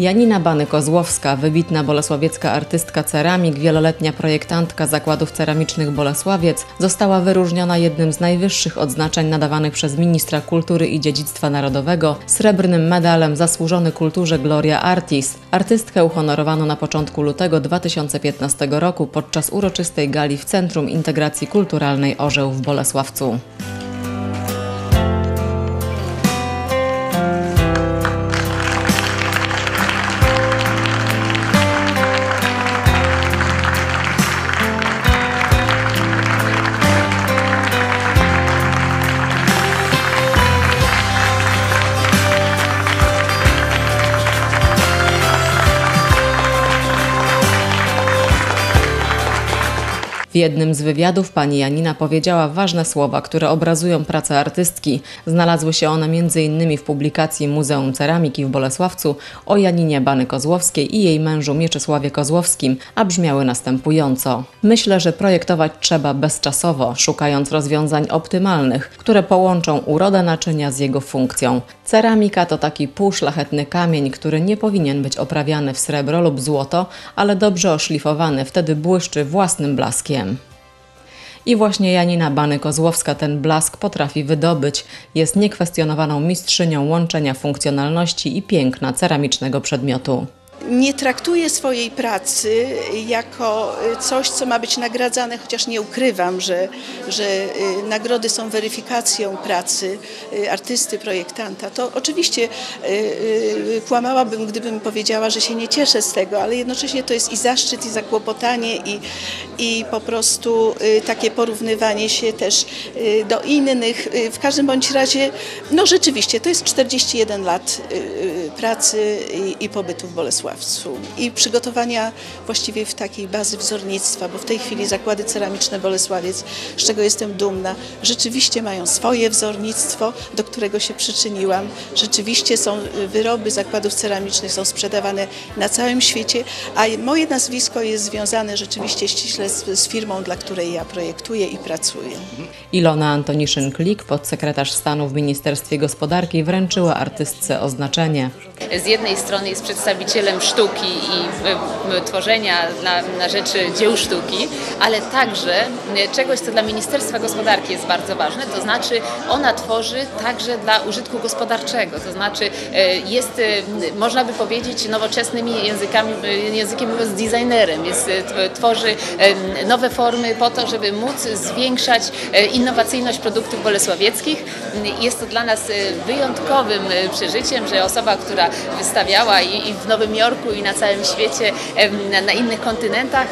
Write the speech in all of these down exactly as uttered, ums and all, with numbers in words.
Janina Bany-Kozłowska, wybitna bolesławiecka artystka ceramik, wieloletnia projektantka zakładów ceramicznych Bolesławiec, została wyróżniona jednym z najwyższych odznaczeń nadawanych przez ministra kultury i dziedzictwa narodowego, srebrnym medalem Zasłużony Kulturze Gloria Artis. Artystkę uhonorowano na początku lutego dwa tysiące piętnastego roku podczas uroczystej gali w Centrum Integracji Kulturalnej Orzeł w Bolesławcu. W jednym z wywiadów pani Janina powiedziała ważne słowa, które obrazują pracę artystki. Znalazły się one między innymi w publikacji Muzeum Ceramiki w Bolesławcu o Janinie Bany-Kozłowskiej i jej mężu Mieczysławie Kozłowskim, a brzmiały następująco. Myślę, że projektować trzeba bezczasowo, szukając rozwiązań optymalnych, które połączą urodę naczynia z jego funkcją. Ceramika to taki półszlachetny kamień, który nie powinien być oprawiany w srebro lub złoto, ale dobrze oszlifowany, wtedy błyszczy własnym blaskiem. I właśnie Janina Bany-Kozłowska ten blask potrafi wydobyć. Jest niekwestionowaną mistrzynią łączenia funkcjonalności i piękna ceramicznego przedmiotu. Nie traktuję swojej pracy jako coś, co ma być nagradzane, chociaż nie ukrywam, że, że nagrody są weryfikacją pracy artysty, projektanta. To oczywiście kłamałabym, gdybym powiedziała, że się nie cieszę z tego, ale jednocześnie to jest i zaszczyt, i zakłopotanie, i, i po prostu takie porównywanie się też do innych. W każdym bądź razie, no rzeczywiście, to jest czterdzieści jeden lat pracy i, i pobytu w Bolesławiu. I przygotowania właściwie w takiej bazy wzornictwa, bo w tej chwili zakłady ceramiczne Bolesławiec, z czego jestem dumna, rzeczywiście mają swoje wzornictwo, do którego się przyczyniłam. Rzeczywiście są wyroby zakładów ceramicznych, są sprzedawane na całym świecie, a moje nazwisko jest związane rzeczywiście ściśle z, z firmą, dla której ja projektuję i pracuję. Ilona Antoniszyn-Klik, podsekretarz stanu w Ministerstwie Gospodarki, wręczyła artystce oznaczenie. Z jednej strony jest przedstawicielem sztuki i tworzenia na, na rzecz dzieł sztuki, ale także czegoś, co dla Ministerstwa Gospodarki jest bardzo ważne, to znaczy ona tworzy także dla użytku gospodarczego, to znaczy jest, można by powiedzieć, nowoczesnymi językami, językiem mówiąc, designerem, jest, tworzy nowe formy po to, żeby móc zwiększać innowacyjność produktów bolesławieckich. Jest to dla nas wyjątkowym przeżyciem, że osoba, która wystawiała i w Nowym Jorku i na całym świecie, na innych kontynentach,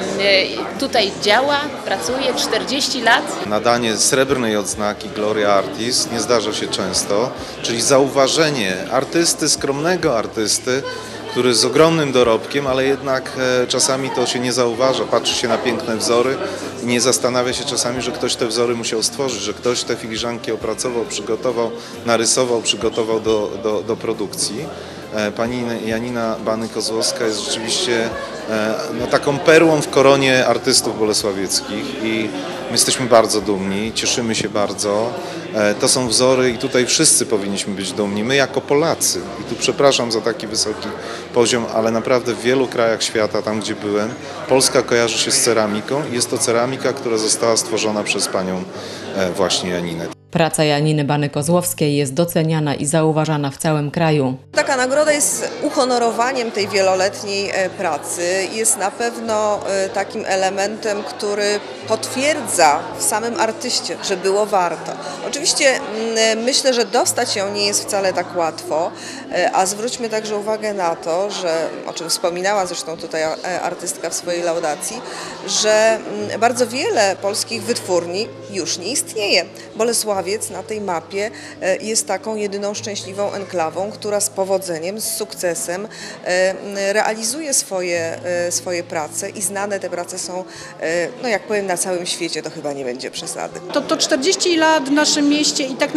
tutaj działa, pracuje czterdzieści lat. Nadanie srebrnej odznaki Gloria Artis nie zdarza się często, czyli zauważenie artysty, skromnego artysty, który z ogromnym dorobkiem, ale jednak czasami to się nie zauważa, patrzy się na piękne wzory i nie zastanawia się czasami, że ktoś te wzory musiał stworzyć, że ktoś te filiżanki opracował, przygotował, narysował, przygotował do, do, do produkcji. Pani Janina Bany-Kozłowska jest rzeczywiście no, taką perłą w koronie artystów bolesławieckich i my jesteśmy bardzo dumni, cieszymy się bardzo. To są wzory i tutaj wszyscy powinniśmy być dumni, my jako Polacy. I tu przepraszam za taki wysoki poziom, ale naprawdę w wielu krajach świata, tam gdzie byłem, Polska kojarzy się z ceramiką i jest to ceramika, która została stworzona przez panią właśnie Janinę. Praca Janiny Bany-Kozłowskiej jest doceniana i zauważana w całym kraju. Taka nagroda jest uhonorowaniem tej wieloletniej pracy. Jest na pewno takim elementem, który potwierdza w samym artyście, że było warto. Oczywiście myślę, że dostać ją nie jest wcale tak łatwo, a zwróćmy także uwagę na to, że, o czym wspominała zresztą tutaj artystka w swojej laudacji, że bardzo wiele polskich wytwórni już nie istnieje. Bolesławiec na tej mapie jest taką jedyną szczęśliwą enklawą, która z powodzeniem, z sukcesem realizuje swoje, swoje prace i znane te prace są, no jak powiem, na całym świecie, to chyba nie będzie przesady. To, to czterdzieści lat w naszym mieście i tak naprawdę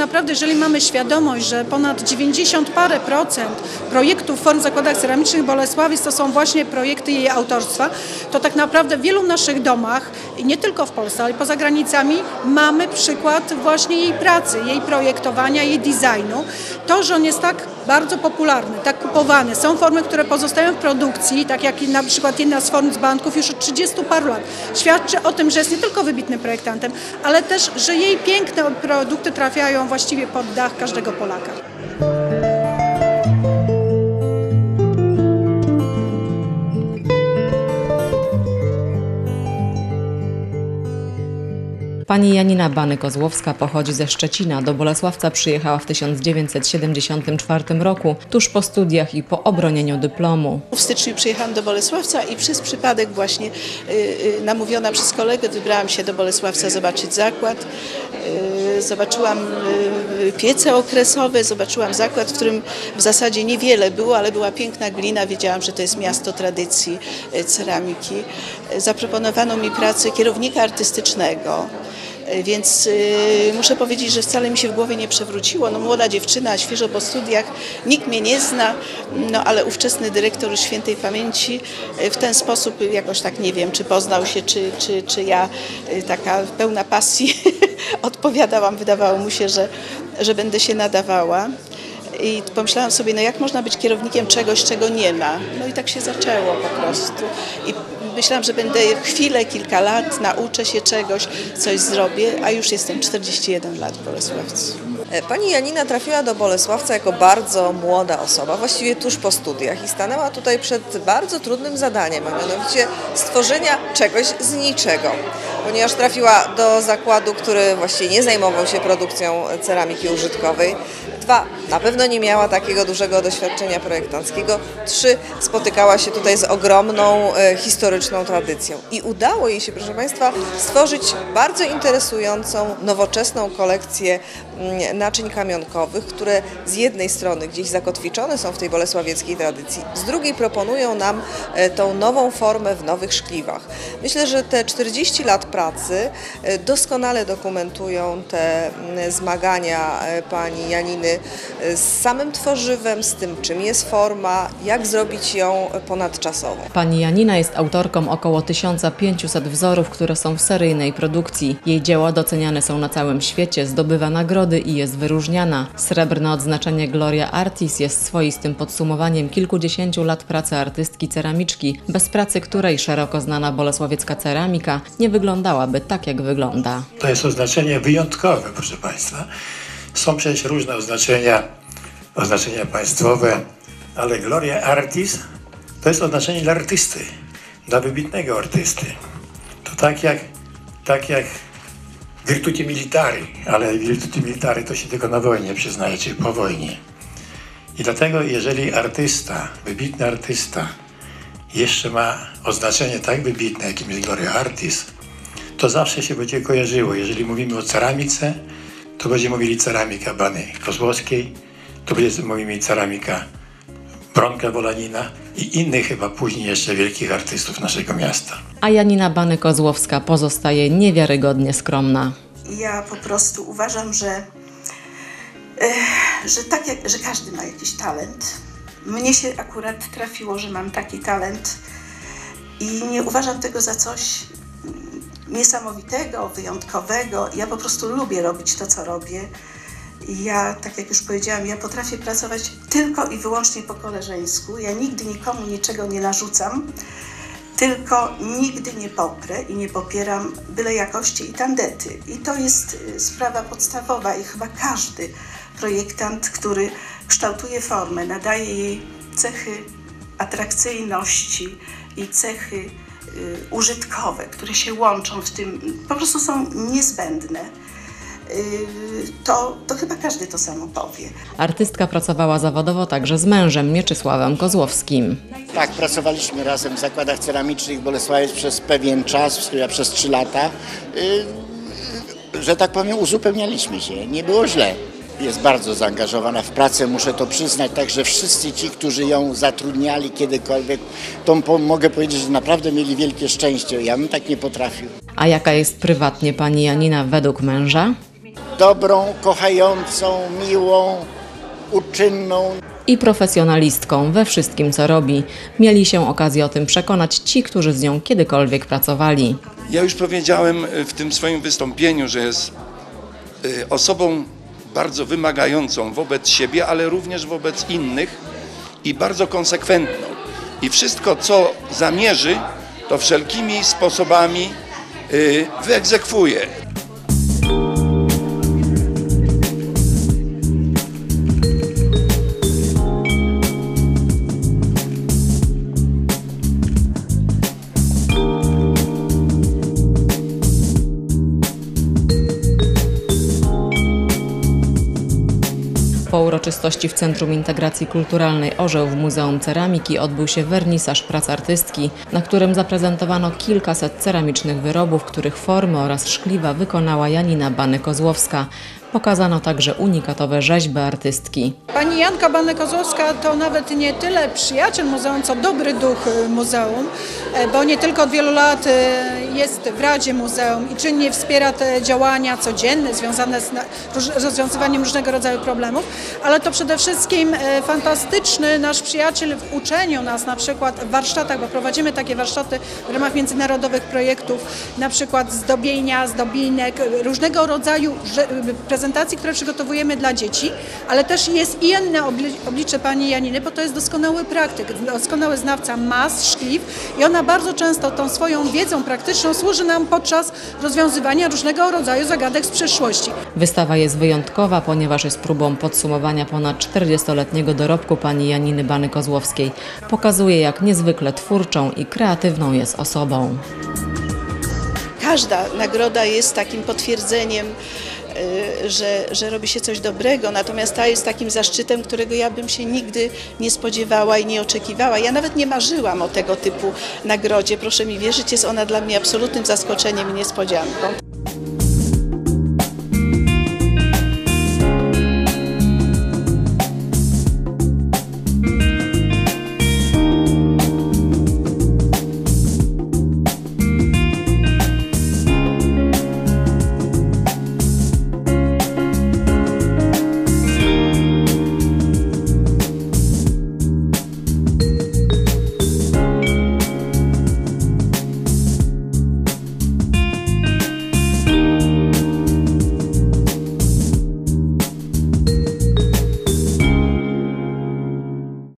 naprawdę, jeżeli mamy świadomość, że ponad dziewięćdziesiąt parę procent projektów w Forum Zakładach Ceramicznych Bolesławiec to są właśnie projekty jej autorstwa, to tak naprawdę w wielu naszych domach, i nie tylko w Polsce, ale poza granicami, mamy przykład właśnie jej pracy, jej projektowania, jej designu. To, że on jest tak bardzo popularny, tak kupowany, są formy, które pozostają w produkcji, tak jak na przykład jedna z form z banków już od trzydziestu paru lat, świadczy o tym, że jest nie tylko wybitnym projektantem, ale też, że jej piękne produkty trafiają właściwie pod dach każdego Polaka. Pani Janina Bany-Kozłowska pochodzi ze Szczecina. Do Bolesławca przyjechała w tysiąc dziewięćset siedemdziesiątym czwartym roku, tuż po studiach i po obronieniu dyplomu. W styczniu przyjechałam do Bolesławca i przez przypadek właśnie y, y, namówiona przez kolegę wybrałam się do Bolesławca zobaczyć zakład. Y, zobaczyłam y, piece okresowe, zobaczyłam zakład, w którym w zasadzie niewiele było, ale była piękna glina. Wiedziałam, że to jest miasto tradycji y, ceramiki. Y, zaproponowano mi pracę kierownika artystycznego. Więc y, muszę powiedzieć, że wcale mi się w głowie nie przewróciło. No, młoda dziewczyna, świeżo po studiach, nikt mnie nie zna, no ale ówczesny dyrektor świętej pamięci y, w ten sposób jakoś tak nie wiem, czy poznał się, czy, czy, czy ja y, taka pełna pasji odpowiadałam. Wydawało mu się, że, że będę się nadawała. I pomyślałam sobie, no jak można być kierownikiem czegoś, czego nie ma. No i tak się zaczęło po prostu. I myślałam, że będę chwilę, kilka lat, nauczę się czegoś, coś zrobię, a już jestem czterdzieści jeden lat w Bolesławcu. Pani Janina trafiła do Bolesławca jako bardzo młoda osoba, właściwie tuż po studiach i stanęła tutaj przed bardzo trudnym zadaniem, a mianowicie stworzenia czegoś z niczego. Ponieważ trafiła do zakładu, który właściwie nie zajmował się produkcją ceramiki użytkowej. Dwa, na pewno nie miała takiego dużego doświadczenia projektanckiego. Trzy, spotykała się tutaj z ogromną e, historyczną tradycją. I udało jej się, proszę Państwa, stworzyć bardzo interesującą, nowoczesną kolekcję m, naczyń kamionkowych, które z jednej strony gdzieś zakotwiczone są w tej bolesławieckiej tradycji, z drugiej proponują nam e, tą nową formę w nowych szkliwach. Myślę, że te czterdzieści lat pracy e, doskonale dokumentują te m, zmagania e, pani Janiny z samym tworzywem, z tym, czym jest forma, jak zrobić ją ponadczasową. Pani Janina jest autorką około tysiąc pięciuset wzorów, które są w seryjnej produkcji. Jej dzieła doceniane są na całym świecie, zdobywa nagrody i jest wyróżniana. Srebrne odznaczenie Gloria Artis jest swoistym podsumowaniem kilkudziesięciu lat pracy artystki ceramiczki, bez pracy której szeroko znana bolesławiecka ceramika nie wyglądałaby tak, jak wygląda. To jest oznaczenie wyjątkowe, proszę Państwa. Są przecież różne oznaczenia, oznaczenia państwowe, ale Gloria Artis to jest oznaczenie dla artysty, dla wybitnego artysty. To tak jak, tak jak virtuti militari, ale virtuti militari to się tylko na wojnie przyznaje, czy po wojnie. I dlatego jeżeli artysta, wybitny artysta jeszcze ma oznaczenie tak wybitne, jakim jest Gloria Artis, to zawsze się będzie kojarzyło. Jeżeli mówimy o ceramice, to będziemy mówili ceramika Bany-Kozłowskiej, to będziemy mówili ceramika Bronka Wolanina i innych chyba później jeszcze wielkich artystów naszego miasta. A Janina Bany-Kozłowska pozostaje niewiarygodnie skromna. Ja po prostu uważam, że, e, że, tak jak, że każdy ma jakiś talent. Mnie się akurat trafiło, że mam taki talent i nie uważam tego za coś niesamowitego, wyjątkowego. Ja po prostu lubię robić to, co robię. I ja, tak jak już powiedziałam, ja potrafię pracować tylko i wyłącznie po koleżeńsku. Ja nigdy nikomu niczego nie narzucam, tylko nigdy nie poprę i nie popieram byle jakości i tandety. I to jest sprawa podstawowa i chyba każdy projektant, który kształtuje formę, nadaje jej cechy atrakcyjności i cechy użytkowe, które się łączą w tym, po prostu są niezbędne, to, to chyba każdy to samo powie. Artystka pracowała zawodowo także z mężem Mieczysławem Kozłowskim. Tak, pracowaliśmy razem w zakładach ceramicznych Bolesławiec przez pewien czas, ja przez trzy lata. Yy, że tak powiem, uzupełnialiśmy się, nie było źle. Jest bardzo zaangażowana w pracę, muszę to przyznać, także wszyscy ci, którzy ją zatrudniali kiedykolwiek, to po, mogę powiedzieć, że naprawdę mieli wielkie szczęście, ja bym tak nie potrafił. A jaka jest prywatnie pani Janina według męża? dobrą, kochającą, miłą, uczynną. I profesjonalistką we wszystkim, co robi. Mieli się okazję o tym przekonać ci, którzy z nią kiedykolwiek pracowali. Ja już powiedziałem w tym swoim wystąpieniu, że jest osobą bardzo wymagającą wobec siebie, ale również wobec innych i bardzo konsekwentną. I wszystko, co zamierzy, to wszelkimi sposobami wyegzekwuje. Po uroczystości w Centrum Integracji Kulturalnej Orzeł w Muzeum Ceramiki odbył się wernisaż prac artystki, na którym zaprezentowano kilkaset ceramicznych wyrobów, których formy oraz szkliwa wykonała Janina Bany-Kozłowska. Pokazano także unikatowe rzeźby artystki. Pani Janka Bany-Kozłowska to nawet nie tyle przyjaciel muzeum, co dobry duch muzeum, bo nie tylko od wielu lat jest w Radzie Muzeum i czynnie wspiera te działania codzienne związane z rozwiązywaniem różnego rodzaju problemów, ale to przede wszystkim fantastyczny nasz przyjaciel w uczeniu nas na przykład w warsztatach, bo prowadzimy takie warsztaty w ramach międzynarodowych projektów, na przykład zdobienia, zdobinek, różnego rodzaju prezentacji, które przygotowujemy dla dzieci, ale też jest i inne oblicze pani Janiny, bo to jest doskonały praktyk, doskonały znawca mas, szkliw i ona bardzo często tą swoją wiedzą praktyczną służy nam podczas rozwiązywania różnego rodzaju zagadek z przeszłości. Wystawa jest wyjątkowa, ponieważ jest próbą podsumowania ponad czterdziestoletniego dorobku pani Janiny Bany-Kozłowskiej. Pokazuje, jak niezwykle twórczą i kreatywną jest osobą. Każda nagroda jest takim potwierdzeniem, Że, że robi się coś dobrego, natomiast ta jest takim zaszczytem, którego ja bym się nigdy nie spodziewała i nie oczekiwała. Ja nawet nie marzyłam o tego typu nagrodzie. Proszę mi wierzyć, jest ona dla mnie absolutnym zaskoczeniem i niespodzianką.